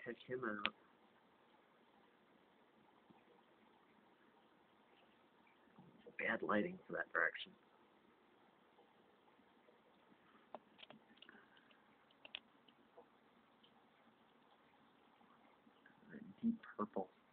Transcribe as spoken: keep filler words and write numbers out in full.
check him out. Bad lighting for that direction. Deep purple.